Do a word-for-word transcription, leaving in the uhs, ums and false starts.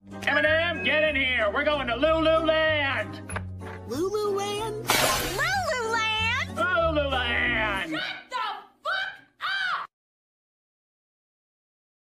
Eminem, get in here. We're going to Lululand. Lululand?